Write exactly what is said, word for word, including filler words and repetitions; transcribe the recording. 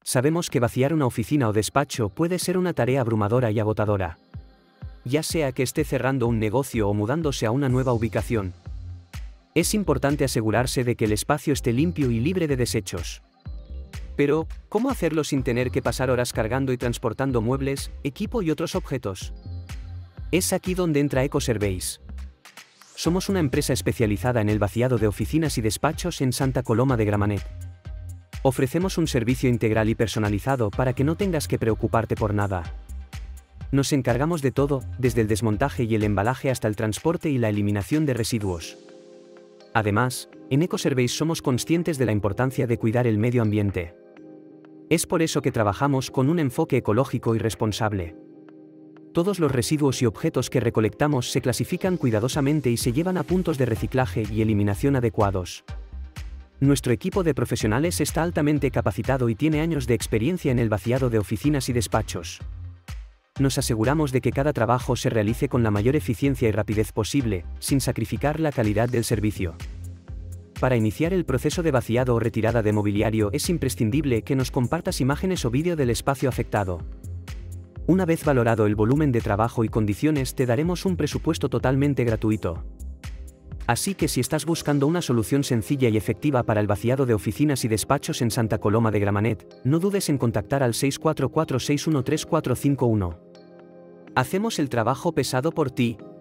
Sabemos que vaciar una oficina o despacho puede ser una tarea abrumadora y agotadora. Ya sea que esté cerrando un negocio o mudándose a una nueva ubicación. Es importante asegurarse de que el espacio esté limpio y libre de desechos. Pero, ¿cómo hacerlo sin tener que pasar horas cargando y transportando muebles, equipo y otros objetos? Es aquí donde entra EcoService. Somos una empresa especializada en el vaciado de oficinas y despachos en Santa Coloma de Gramenet. Ofrecemos un servicio integral y personalizado para que no tengas que preocuparte por nada. Nos encargamos de todo, desde el desmontaje y el embalaje hasta el transporte y la eliminación de residuos. Además, en EcoService somos conscientes de la importancia de cuidar el medio ambiente. Es por eso que trabajamos con un enfoque ecológico y responsable. Todos los residuos y objetos que recolectamos se clasifican cuidadosamente y se llevan a puntos de reciclaje y eliminación adecuados. Nuestro equipo de profesionales está altamente capacitado y tiene años de experiencia en el vaciado de oficinas y despachos. Nos aseguramos de que cada trabajo se realice con la mayor eficiencia y rapidez posible, sin sacrificar la calidad del servicio. Para iniciar el proceso de vaciado o retirada de mobiliario es imprescindible que nos compartas imágenes o vídeo del espacio afectado. Una vez valorado el volumen de trabajo y condiciones, te daremos un presupuesto totalmente gratuito. Así que si estás buscando una solución sencilla y efectiva para el vaciado de oficinas y despachos en Santa Coloma de Gramenet, no dudes en contactar al seis cuatro cuatro seis uno tres cuatro cinco uno. Hacemos el trabajo pesado por ti.